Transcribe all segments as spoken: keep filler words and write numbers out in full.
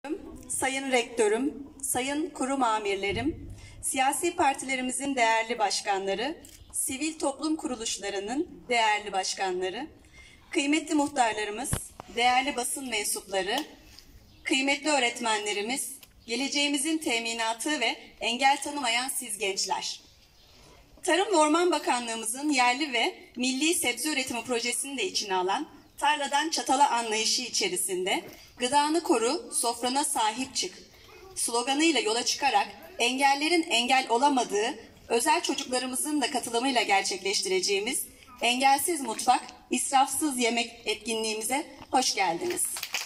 Sayın Rektörüm, Sayın Kurum Amirlerim, siyasi partilerimizin değerli başkanları, sivil toplum kuruluşlarının değerli başkanları, kıymetli muhtarlarımız, değerli basın mensupları, kıymetli öğretmenlerimiz, geleceğimizin teminatı ve engel tanımayan siz gençler. Tarım ve Orman Bakanlığımızın yerli ve milli sebze üretimi projesini de içine alan tarladan çatala anlayışı içerisinde gıdanı koru, sofrana sahip çık sloganıyla yola çıkarak engellerin engel olamadığı, özel çocuklarımızın da katılımıyla gerçekleştireceğimiz Engelsiz Mutfak, İsrafsız Yemek etkinliğimize hoş geldiniz.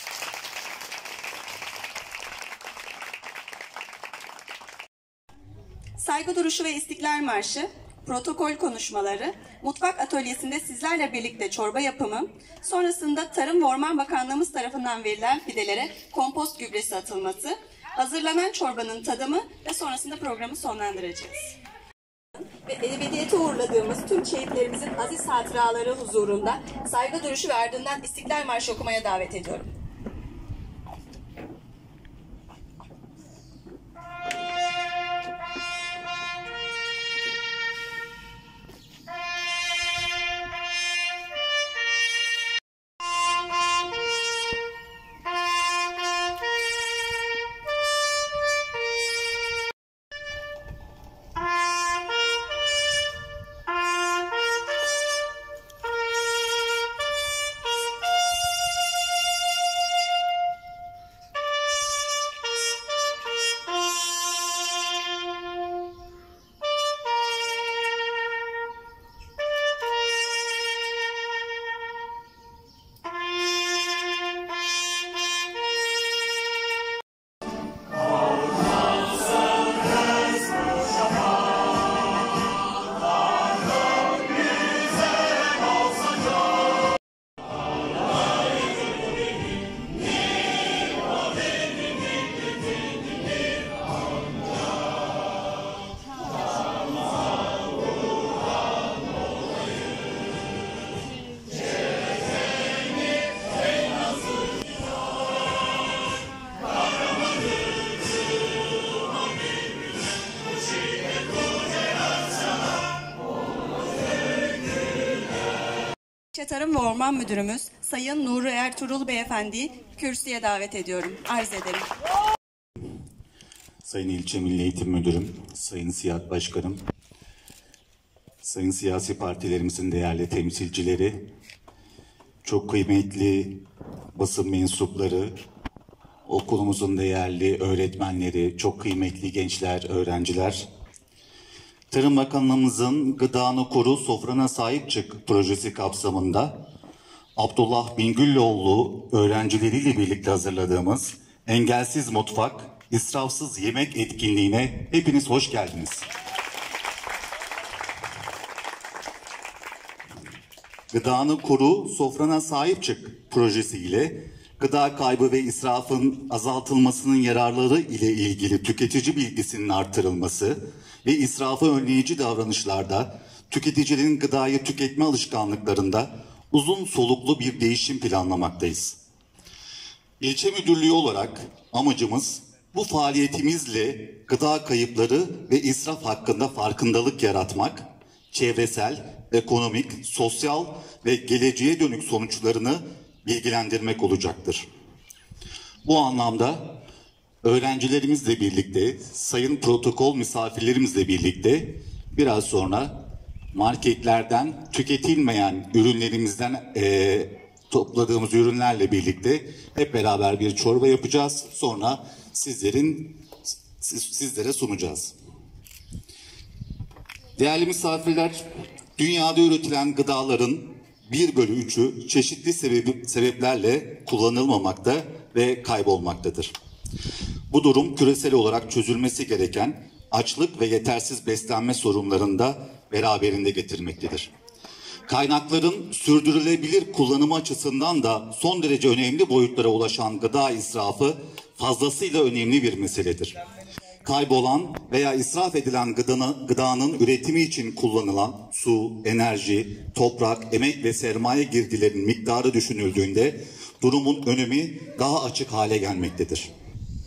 Saygı duruşu ve İstiklal Marşı, protokol konuşmaları, mutfak atölyesinde sizlerle birlikte çorba yapımı, sonrasında Tarım ve Orman Bakanlığımız tarafından verilen fidelere kompost gübresi atılması, hazırlanan çorbanın tadımı ve sonrasında programı sonlandıracağız. Ve ebediyete uğurladığımız tüm şehitlerimizin aziz hatıraları huzurunda saygı duruşu ve ardından İstiklal Marşı okumaya davet ediyorum. Tarım ve Orman Müdürümüz Sayın Nuri Ertuğrul Beyefendi'yi kürsüye davet ediyorum. Arz ederim. Sayın İlçe Milli Eğitim Müdürüm, Sayın Siyahat Başkanım, Sayın siyasi partilerimizin değerli temsilcileri, çok kıymetli basın mensupları, okulumuzun değerli öğretmenleri, çok kıymetli gençler, öğrenciler, Tarım Bakanlığımızın Gıdanı Koru, Sofrana Sahip Çık projesi kapsamında Abdullah Bingüllüoğlu öğrencileriyle birlikte hazırladığımız Engelsiz Mutfak, İsrafsız Yemek etkinliğine hepiniz hoş geldiniz. Gıdanı Koru, Sofrana Sahip Çık projesiyle gıda kaybı ve israfın azaltılmasının yararları ile ilgili tüketici bilgisinin artırılması ve israfı önleyici davranışlarda tüketicilerin gıdayı tüketme alışkanlıklarında uzun soluklu bir değişim planlamaktayız. İlçe müdürlüğü olarak amacımız bu faaliyetimizle gıda kayıpları ve israf hakkında farkındalık yaratmak, çevresel, ekonomik, sosyal ve geleceğe dönük sonuçlarını bilgilendirmek olacaktır. Bu anlamda öğrencilerimizle birlikte, sayın protokol misafirlerimizle birlikte biraz sonra marketlerden tüketilmeyen ürünlerimizden e, topladığımız ürünlerle birlikte hep beraber bir çorba yapacağız. Sonra sizlerin siz, sizlere sunacağız. Değerli misafirler, dünyada üretilen gıdaların bir bölü üçü çeşitli sebebi, sebeplerle kullanılmamakta ve kaybolmaktadır. Bu durum küresel olarak çözülmesi gereken açlık ve yetersiz beslenme sorunlarını da beraberinde getirmektedir. Kaynakların sürdürülebilir kullanımı açısından da son derece önemli boyutlara ulaşan gıda israfı fazlasıyla önemli bir meseledir. Kaybolan veya israf edilen gıdanı, gıdanın üretimi için kullanılan su, enerji, toprak, emek ve sermaye girdilerinin miktarı düşünüldüğünde durumun önemi daha açık hale gelmektedir.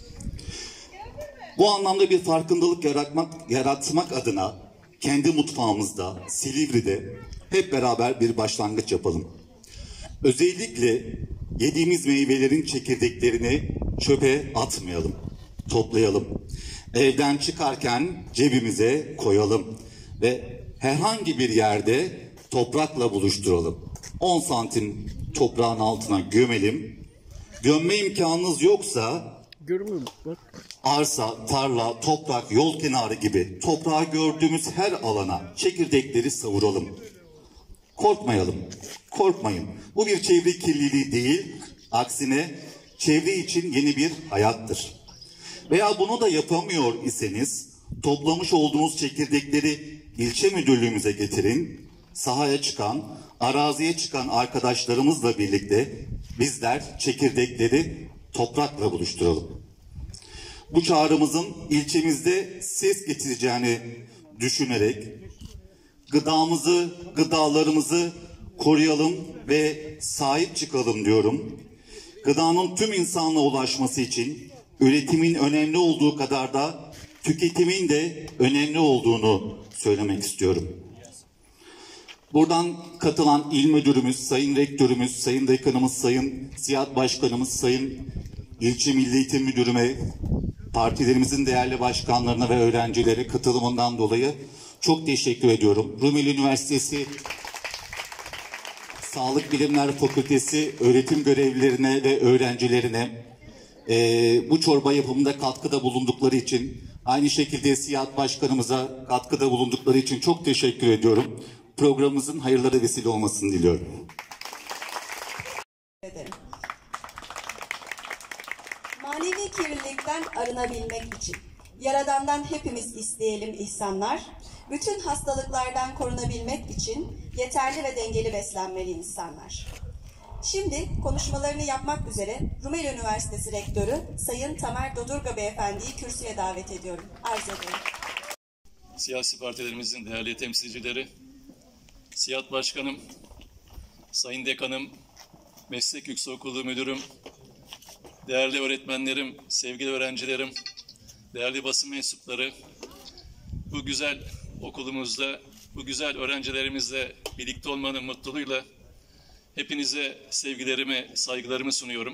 Bu anlamda bir farkındalık yaratmak, yaratmak adına kendi mutfağımızda, Silivri'de hep beraber bir başlangıç yapalım. Özellikle yediğimiz meyvelerin çekirdeklerini çöpe atmayalım, toplayalım. Evden çıkarken cebimize koyalım ve herhangi bir yerde toprakla buluşturalım. on santim toprağın altına gömelim. Gömme imkanınız yoksa Görmüyor musun? Bak. arsa, tarla, toprak, yol kenarı gibi toprağı gördüğümüz her alana çekirdekleri savuralım. Korkmayalım, korkmayın. Bu bir çevre kirliliği değil, aksine çevre için yeni bir hayattır. Veya bunu da yapamıyor iseniz toplamış olduğunuz çekirdekleri ilçe müdürlüğümüze getirin. Sahaya çıkan, araziye çıkan arkadaşlarımızla birlikte bizler çekirdekleri toprakla buluşturalım. Bu çağrımızın ilçemizde ses getireceğini düşünerek gıdamızı, gıdalarımızı koruyalım ve sahip çıkalım diyorum. Gıdanın tüm insanlığa ulaşması için üretimin önemli olduğu kadar da tüketimin de önemli olduğunu söylemek istiyorum. Buradan katılan il müdürümüz, sayın rektörümüz, sayın dekanımız, sayın SİAD başkanımız, sayın ilçe milli eğitim müdürüme, partilerimizin değerli başkanlarına ve öğrencilere katılımından dolayı çok teşekkür ediyorum. Rumeli Üniversitesi Sağlık Bilimler Fakültesi öğretim görevlilerine ve öğrencilerine e, bu çorba yapımında katkıda bulundukları için, aynı şekilde SİAD başkanımıza katkıda bulundukları için çok teşekkür ediyorum. Programımızın hayırlara vesile olmasını diliyorum. Ederim. Manevi kirlilikten arınabilmek için Yaradan'dan hepimiz isteyelim ihsanlar. Bütün hastalıklardan korunabilmek için yeterli ve dengeli beslenmeli insanlar. Şimdi konuşmalarını yapmak üzere Rumeli Üniversitesi Rektörü Sayın Tamer Dodurga Beyefendi'yi kürsüye davet ediyorum. Arz ediyorum. Siyasi partilerimizin değerli temsilcileri, SİAD Başkanım, Sayın Dekanım, Meslek Yüksekokulu Müdürüm, değerli öğretmenlerim, sevgili öğrencilerim, değerli basın mensupları, bu güzel okulumuzda, bu güzel öğrencilerimizle birlikte olmanın mutluluğuyla hepinize sevgilerimi, saygılarımı sunuyorum.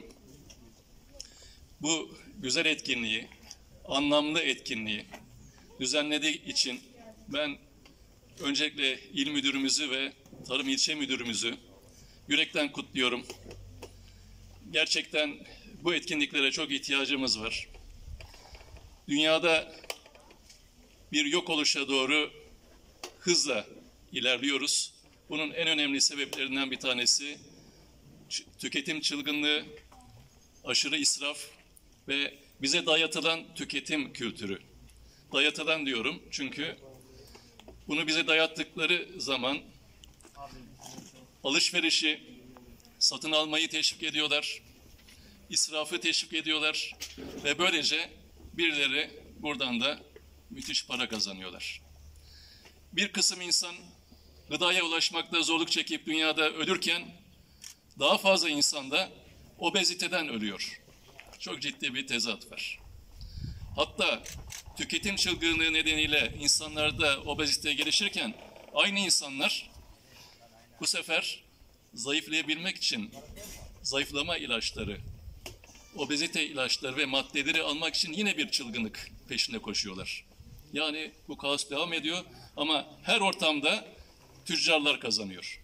Bu güzel etkinliği, anlamlı etkinliği düzenlediği için ben öncelikle il müdürümüzü ve tarım ilçe müdürümüzü yürekten kutluyorum. Gerçekten bu etkinliklere çok ihtiyacımız var. Dünyada bir yok oluşa doğru hızla ilerliyoruz. Bunun en önemli sebeplerinden bir tanesi tüketim çılgınlığı, aşırı israf ve bize dayatılan tüketim kültürü. Dayatılan diyorum çünkü bunu bize dayattıkları zaman alışverişi, satın almayı teşvik ediyorlar, israfı teşvik ediyorlar ve böylece birileri buradan da müthiş para kazanıyorlar. Bir kısım insan gıdaya ulaşmakta zorluk çekip dünyada ölürken daha fazla insan da obeziteden ölüyor. Çok ciddi bir tezat var. Hatta tüketim çılgınlığı nedeniyle insanlarda obezite gelişirken aynı insanlar bu sefer zayıflayabilmek için zayıflama ilaçları, obezite ilaçları ve maddeleri almak için yine bir çılgınlık peşinde koşuyorlar. Yani bu kaos devam ediyor ama her ortamda tüccarlar kazanıyor.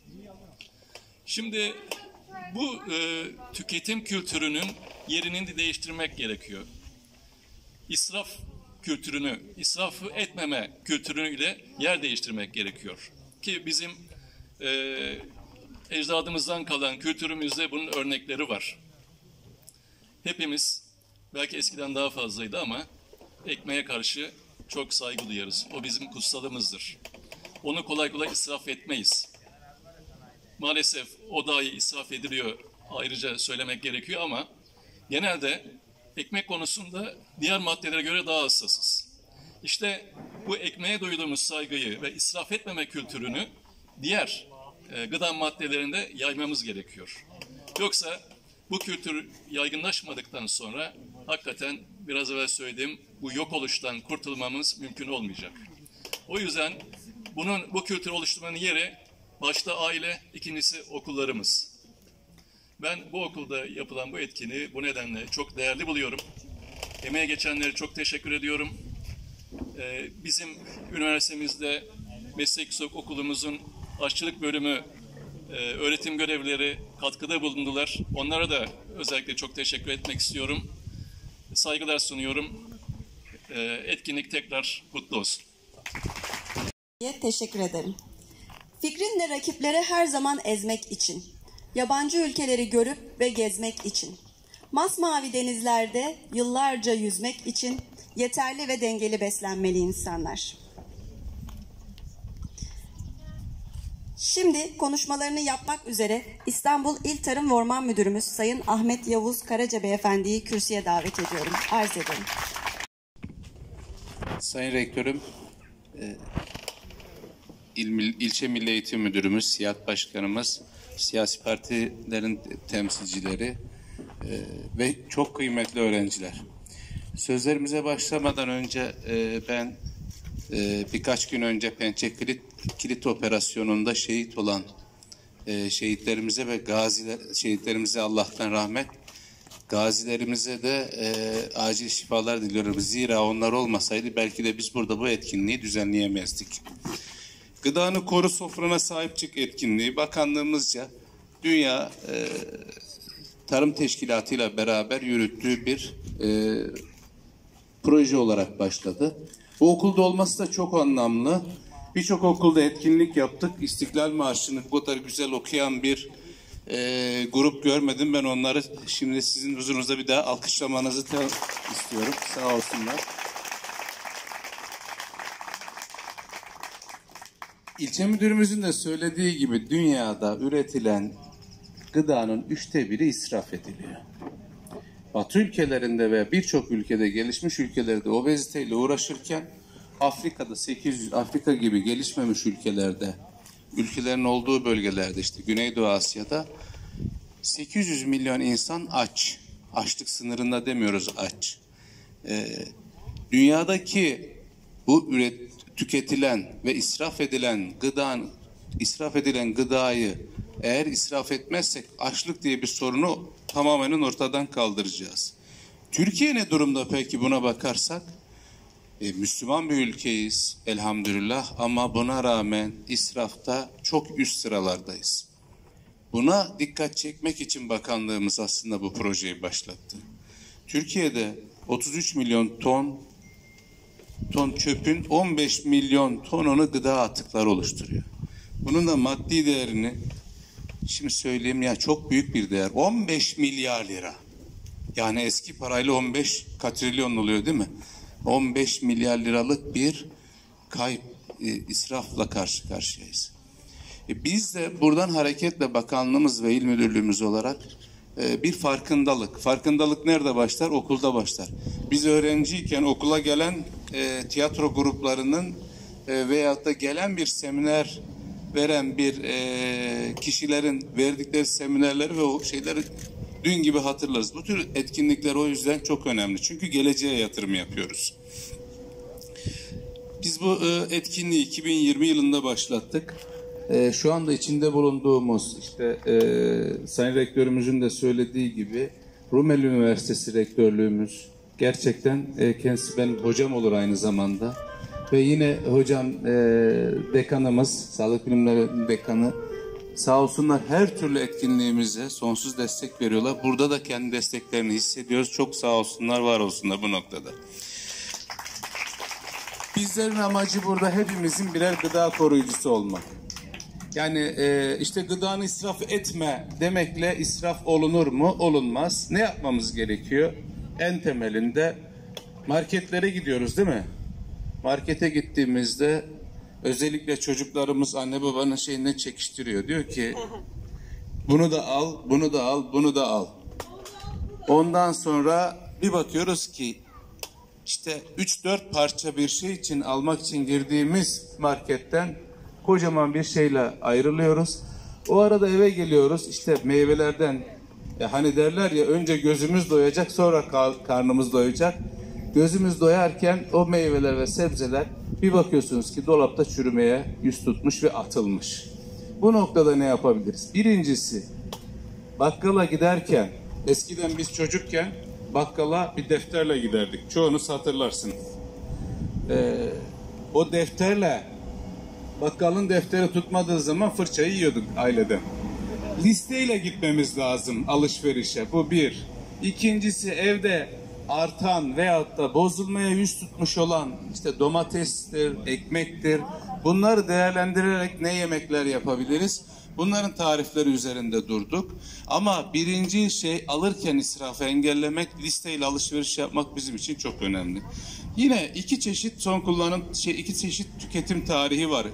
Şimdi bu e, tüketim kültürünün yerini de değiştirmek gerekiyor. İsraf kültürünü, israfı etmeme kültürüyle yer değiştirmek gerekiyor. Ki bizim e, ecdadımızdan kalan kültürümüzde bunun örnekleri var. Hepimiz, belki eskiden daha fazlaydı ama ekmeğe karşı çok saygı duyarız. O bizim kutsalımızdır. Onu kolay kolay israf etmeyiz. Maalesef o dahi israf ediliyor, ayrıca söylemek gerekiyor ama genelde ekmek konusunda diğer maddelere göre daha hassasız. İşte bu ekmeğe duyduğumuz saygıyı ve israf etmeme kültürünü diğer e, gıda maddelerinde yaymamız gerekiyor. Yoksa bu kültür yaygınlaşmadıktan sonra hakikaten biraz evvel söylediğim bu yok oluştan kurtulmamız mümkün olmayacak. O yüzden bunun bu kültür oluşturmanın yeri başta aile, ikincisi okullarımız. Ben bu okulda yapılan bu etkinliği bu nedenle çok değerli buluyorum. Emeğe geçenlere çok teşekkür ediyorum. Ee, bizim üniversitemizde meslek yüksek okulumuzun aşçılık bölümü e, öğretim görevlileri katkıda bulundular. Onlara da özellikle çok teşekkür etmek istiyorum. Saygılar sunuyorum. Ee, etkinlik tekrar kutlu olsun. Teşekkür ederim. Fikrinle rakipleri her zaman ezmek için, yabancı ülkeleri görüp ve gezmek için, masmavi denizlerde yıllarca yüzmek için yeterli ve dengeli beslenmeli insanlar. Şimdi konuşmalarını yapmak üzere İstanbul İl Tarım ve Orman Müdürümüz Sayın Ahmet Yavuz Karaca Beyefendi'yi kürsüye davet ediyorum. Arz ederim. Sayın Rektörüm, İl, İlçe Milli Eğitim Müdürümüz, Siyat Başkanımız, siyasi partilerin temsilcileri ve çok kıymetli öğrenciler. Sözlerimize başlamadan önce ben birkaç gün önce Pençe Kilit, Kilit Operasyonu'nda şehit olan şehitlerimize ve gaziler, şehitlerimize Allah'tan rahmet, gazilerimize de e, acil şifalar diliyorum. Zira onlar olmasaydı belki de biz burada bu etkinliği düzenleyemezdik. Gıdanı koru, sofrana sahip çık etkinliği bakanlığımızca Dünya e, Tarım Teşkilatı ile beraber yürüttüğü bir e, proje olarak başladı. Bu okulda olması da çok anlamlı. Birçok okulda etkinlik yaptık. İstiklal Marşı'nı bu kadar güzel okuyan bir e, grup görmedim. Ben onları şimdi sizin huzurunuzda bir daha alkışlamanızı istiyorum. Sağ olsunlar. İlçe müdürümüzün de söylediği gibi dünyada üretilen gıdanın üçte biri israf ediliyor. Batı ülkelerinde ve birçok ülkede, gelişmiş ülkelerde obeziteyle uğraşırken Afrika'da sekiz yüz, Afrika gibi gelişmemiş ülkelerde, ülkelerin olduğu bölgelerde, işte Güneydoğu Asya'da sekiz yüz milyon insan aç. Açlık sınırında demiyoruz, aç. Ee, dünyadaki bu üret, tüketilen ve israf edilen gıdan, israf edilen gıdayı eğer israf etmezsek açlık diye bir sorunu tamamen ortadan kaldıracağız. Türkiye ne durumda peki buna bakarsak? E, Müslüman bir ülkeyiz elhamdülillah ama buna rağmen israfta çok üst sıralardayız. Buna dikkat çekmek için bakanlığımız aslında bu projeyi başlattı. Türkiye'de otuz üç milyon ton ton çöpün on beş milyon tonunu gıda atıkları oluşturuyor. Bunun da maddi değerini şimdi söyleyeyim ya, çok büyük bir değer. on beş milyar lira. Yani eski parayla on beş katrilyon oluyor değil mi? on beş milyar liralık bir kayıp, e, israfla karşı karşıyayız. E, biz de buradan hareketle bakanlığımız ve il müdürlüğümüz olarak e, bir farkındalık. Farkındalık nerede başlar? Okulda başlar. Biz öğrenciyken okula gelen e, tiyatro gruplarının e, veyahut da gelen bir seminer veren bir e, kişilerin verdikleri seminerleri ve o şeyleri dün gibi hatırlarız. Bu tür etkinlikler o yüzden çok önemli. Çünkü geleceğe yatırım yapıyoruz. Biz bu e, etkinliği iki bin yirmi yılında başlattık. E, şu anda içinde bulunduğumuz, işte e, Sayın Rektörümüzün de söylediği gibi Rumeli Üniversitesi Rektörlüğümüz, gerçekten e, kendisi benim hocam olur aynı zamanda. Ve yine hocam e, dekanımız, Sağlık Bilimleri Dekanı, sağ olsunlar her türlü etkinliğimize sonsuz destek veriyorlar. Burada da kendi desteklerini hissediyoruz. Çok sağ olsunlar, var olsunlar bu noktada. Bizlerin amacı burada hepimizin birer gıda koruyucusu olmak. Yani e, işte gıdanı israf etme demekle israf olunur mu? Olunmaz. Ne yapmamız gerekiyor? En temelinde marketlere gidiyoruz değil mi? Markete gittiğimizde özellikle çocuklarımız anne babanın şeyine çekiştiriyor. Diyor ki bunu da al, bunu da al, bunu da al. Ondan sonra bir bakıyoruz ki işte üç dört parça bir şey için almak için girdiğimiz marketten kocaman bir şeyle ayrılıyoruz. O arada eve geliyoruz, işte meyvelerden, ya hani derler ya, önce gözümüz doyacak sonra karnımız doyacak. Gözümüz doyarken o meyveler ve sebzeler bir bakıyorsunuz ki dolapta çürümeye yüz tutmuş ve atılmış. Bu noktada ne yapabiliriz? Birincisi, bakkala giderken, eskiden biz çocukken bakkala bir defterle giderdik. Çoğunuz hatırlarsınız. Ee, o defterle, bakkalın defteri tutmadığı zaman fırçayı yiyorduk aileden. Listeyle gitmemiz lazım alışverişe. Bu bir. İkincisi, evde artan veyahut da bozulmaya yüz tutmuş olan işte domatestir, ekmektir. Bunları değerlendirerek ne yemekler yapabiliriz? Bunların tarifleri üzerinde durduk. Ama birinci şey, alırken israfı engellemek, listeyle alışveriş yapmak bizim için çok önemli. Yine iki çeşit son kullanım, şey, iki çeşit tüketim tarihi var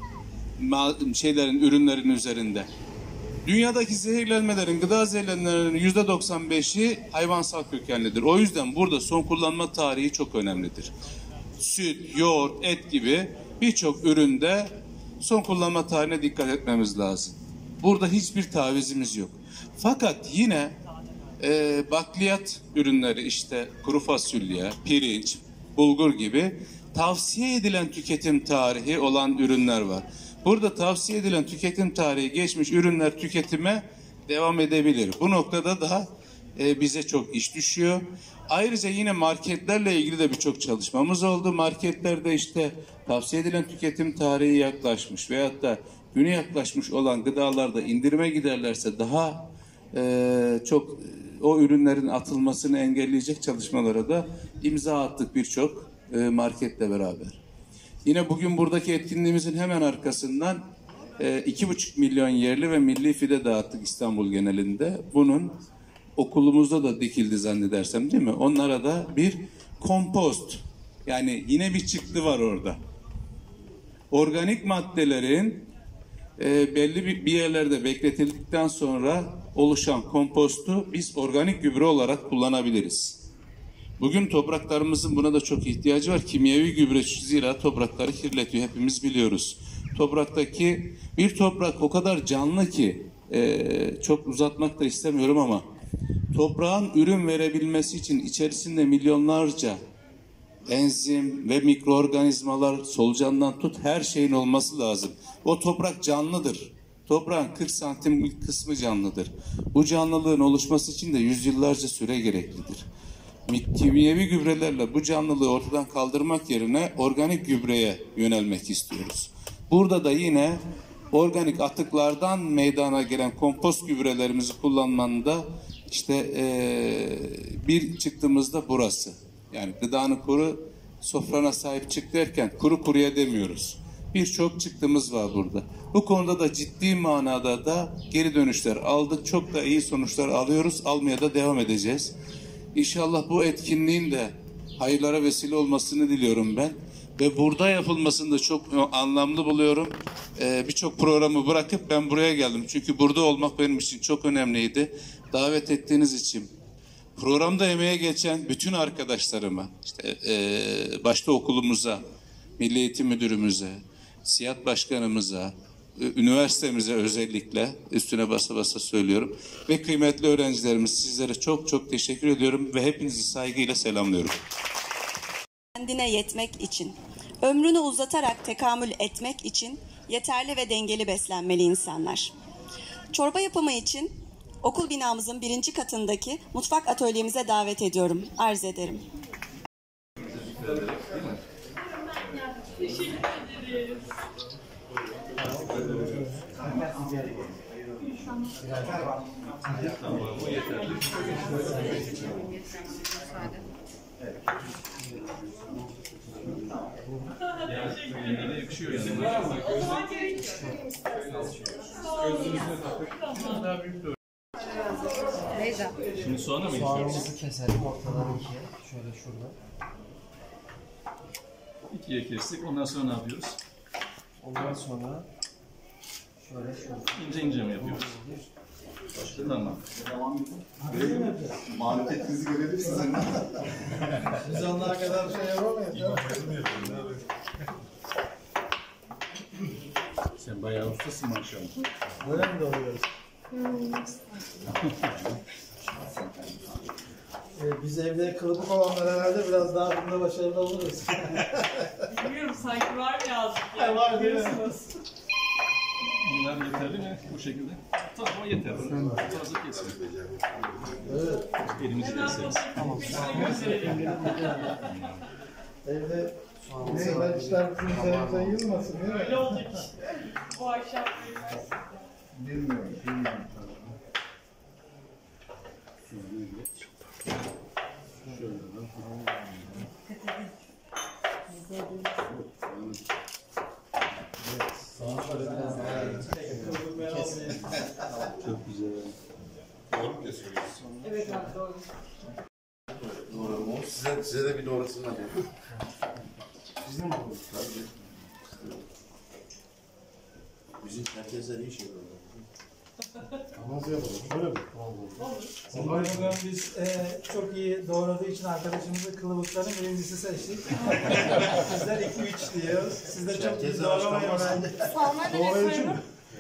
şeylerin, ürünlerin üzerinde. Dünyadaki zehirlenmelerin, gıda zehirlenmelerinin yüzde doksan beşi hayvansal kökenlidir. O yüzden burada son kullanma tarihi çok önemlidir. Süt, yoğurt, et gibi birçok üründe son kullanma tarihine dikkat etmemiz lazım. Burada hiçbir tavizimiz yok. Fakat yine e, bakliyat ürünleri, işte kuru fasulye, pirinç, bulgur gibi tavsiye edilen tüketim tarihi olan ürünler var. Burada tavsiye edilen tüketim tarihi geçmiş ürünler tüketime devam edebilir. Bu noktada da e, bize çok iş düşüyor. Ayrıca yine marketlerle ilgili de birçok çalışmamız oldu. Marketlerde işte tavsiye edilen tüketim tarihi yaklaşmış veyahut da günü yaklaşmış olan gıdalarda indirime giderlerse daha e, çok o ürünlerin atılmasını engelleyecek çalışmalara da imza attık birçok e, marketle beraber. Yine bugün buradaki etkinliğimizin hemen arkasından e, iki buçuk milyon yerli ve milli fide dağıttık İstanbul genelinde. Bunun okulumuzda da dikildi zannedersem, değil mi? Onlara da bir kompost, yani yine bir çıktı var orada. Organik maddelerin e, belli bir, bir yerlerde bekletildikten sonra oluşan kompostu biz organik gübre olarak kullanabiliriz. Bugün topraklarımızın buna da çok ihtiyacı var. Kimyevi gübre zira toprakları kirletiyor. Hepimiz biliyoruz. Topraktaki bir toprak o kadar canlı ki e, çok uzatmak da istemiyorum ama toprağın ürün verebilmesi için içerisinde milyonlarca enzim ve mikroorganizmalar, solucandan tut her şeyin olması lazım. O toprak canlıdır. Toprağın kırk santim kısmı canlıdır. Bu canlılığın oluşması için de yüzyıllarca süre gereklidir. Kimyevi gübrelerle bu canlılığı ortadan kaldırmak yerine organik gübreye yönelmek istiyoruz. Burada da yine organik atıklardan meydana gelen kompost gübrelerimizi kullanmanın da işte ee, bir çıktığımızda burası. Yani gıdanı koru, sofrana sahip çık derken kuru kuruya demiyoruz. Birçok çıktığımız var burada. Bu konuda da ciddi manada da geri dönüşler aldık. Çok da iyi sonuçlar alıyoruz. Almaya da devam edeceğiz. İnşallah bu etkinliğin de hayırlara vesile olmasını diliyorum ben. Ve burada yapılmasını da çok anlamlı buluyorum. Ee, Birçok programı bırakıp ben buraya geldim. Çünkü burada olmak benim için çok önemliydi. Davet ettiğiniz için. Programda emeğe geçen bütün arkadaşlarıma, işte e, başta okulumuza, Milli Eğitim Müdürümüze, SİAD Başkanımıza, üniversitemize özellikle üstüne basa basa söylüyorum. Ve kıymetli öğrencilerimiz, sizlere çok çok teşekkür ediyorum ve hepinizi saygıyla selamlıyorum. Kendine yetmek için, ömrünü uzatarak tekamül etmek için yeterli ve dengeli beslenmeli insanlar. Çorba yapımı için okul binamızın birinci katındaki mutfak atölyemize davet ediyorum, arz ederim. Teşekkür ederiz. Tamam, bu yeterli. Yani yakışıyor yanına. O zaman gerekiyor. Neyse. Şimdi soğana mı geçiyoruz? Soğanımızı keselim ortadan ikiye. Şöyle şurada. İkiye kestik. Ondan sonra ne yapıyoruz? Ondan sonra şöyle şurada. İnce ince mi yapıyoruz? Tamam. Marifetinizi görebilirsiniz. Biz onlara kadar şey yapamayız. Sen bayağı ustasın maşallah. Böyle mi doğruyoruz? Biz evde kılıbık olanlar herhalde biraz daha bunda başarılı oluruz. Bilmiyorum, sanki var mı yazdık Ha, ya? var değil mi? Biliyorsunuz. Bunlar yeterli mi? Bu şekilde. Tamam, o yeterli. Fazla kesmiyor. Evet. Elimizi Hemen keseriz. fotoğrafını gösterelim. Evde neyler işler bizim üzerimize yılmasın değil mi? Öyle olacak işte. Bu akşam görüşürüz. Bilmiyorum, bilmiyorum. Çok güzel. Doğru mu söylüyorsun? Evet abi, doğru. Doğru mu? Size, size de bir doğrusunu alayım. Bizim mi bu? Tabii. Bizim herkese iyi şey var. Nasıl yapalım? Böyle mi? Olur. Biz e, çok iyi doğradığı için arkadaşımızı kılıbıkların birincisi seçtik. Sizler iki üç diyor. Siz de çok iyi doğramayın bence. Salma nereye koyalım?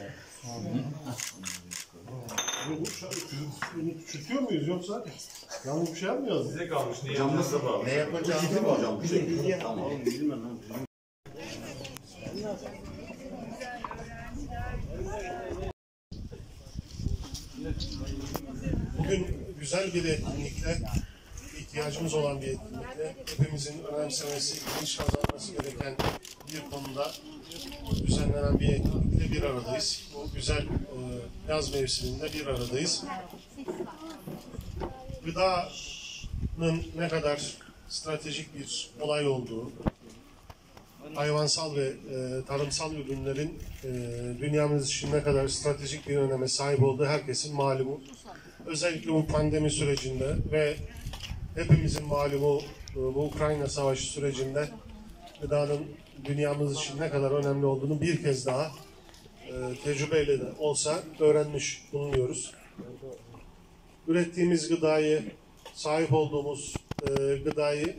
Küçültüyor muyuz yoksa yanlış bir şey yapmıyoruz? Size kalmış. Hocam nasıl bağlı? Ne yapacağınızı mı hocam? Bir şey. Tamam. Bilmem. Bugün güzel bir etkinlikle, ihtiyacımız olan bir etkinlikle, hepimizin önemsemesi, bilinç kazanması gereken bir konuda düzenlenen bir etkinlikle bir aradayız. Bu güzel e, yaz mevsiminde bir aradayız. Gıdanın ne kadar stratejik bir olay olduğu, hayvansal ve e, tarımsal ürünlerin e, dünyamız için ne kadar stratejik bir öneme sahip olduğu herkesin malumu. Özellikle bu pandemi sürecinde ve hepimizin malumu bu Ukrayna Savaşı sürecinde gıdanın dünyamız için ne kadar önemli olduğunu bir kez daha e, tecrübeyle de olsa öğrenmiş bulunuyoruz. Ürettiğimiz gıdayı, sahip olduğumuz e, gıdayı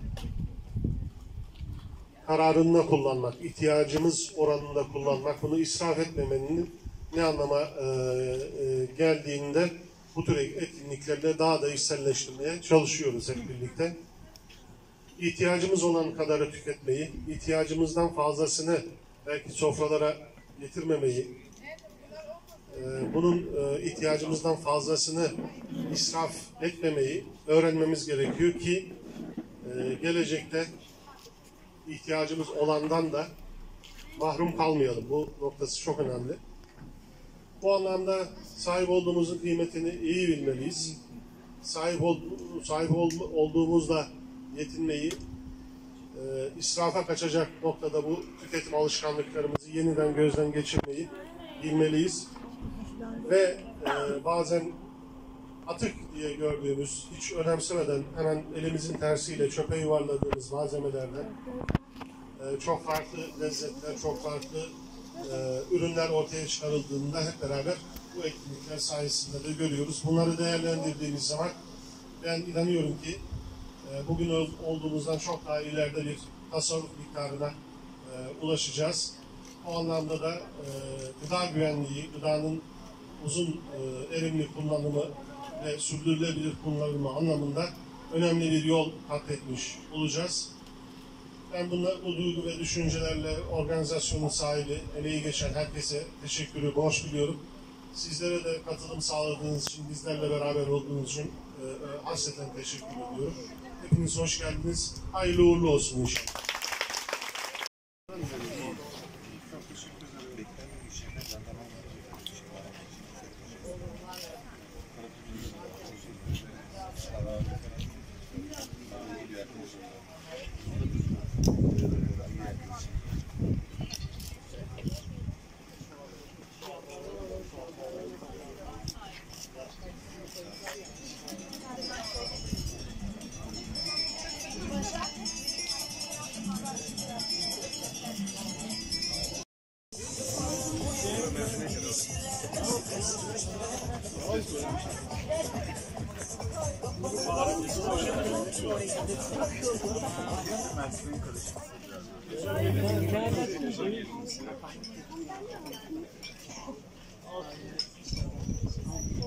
kararında kullanmak, ihtiyacımız oranında kullanmak, bunu israf etmemenin ne anlama e, e, geldiğinde bu tür etkinliklerle daha da içselleştirmeye çalışıyoruz hep birlikte. İhtiyacımız olan kadarı tüketmeyi, ihtiyacımızdan fazlasını belki sofralara getirmemeyi, e, bunun e, ihtiyacımızdan fazlasını israf etmemeyi öğrenmemiz gerekiyor ki e, gelecekte ihtiyacımız olandan da mahrum kalmayalım. Bu noktası çok önemli. Bu anlamda sahip olduğumuzun kıymetini iyi bilmeliyiz. Sahip, ol, sahip ol, olduğumuzla yetinmeyi, e, israfa kaçacak noktada bu tüketim alışkanlıklarımızı yeniden gözden geçirmeyi bilmeliyiz. Ve e, bazen atık diye gördüğümüz, hiç önemsemeden hemen elimizin tersiyle çöpe yuvarladığımız malzemelerden e, çok farklı lezzetler, çok farklı e, ürünler ortaya çıkarıldığında hep beraber bu etkinlikler sayesinde de görüyoruz. Bunları değerlendirdiğimiz zaman ben inanıyorum ki e, bugün olduğumuzdan çok daha ileride bir tasarruf miktarına e, ulaşacağız. O anlamda da e, gıda güvenliği, gıdanın uzun e, erimli kullanımı ve sürdürülebilir kullanımı anlamında önemli bir yol kat etmiş olacağız. Ben bunlar, bu duygu ve düşüncelerle organizasyonun sahibi, emeği geçen herkese teşekkürü borç biliyorum. Sizlere de katılım sağladığınız için, bizlerle beraber olduğunuz için e, e, hasreten teşekkür ediyorum. Hepiniz hoş geldiniz. Hayırlı uğurlu olsun inşallah.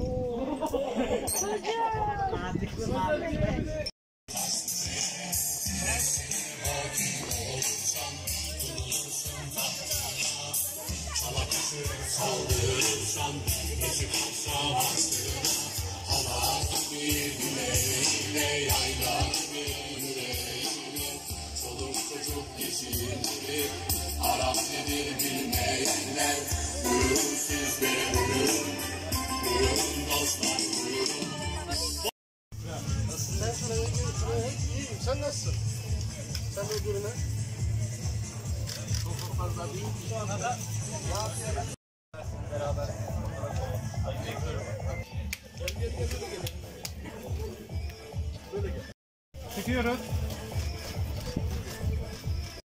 İyiyim. Sen nasılsın? Sen öbürüne? Çok fazla değil.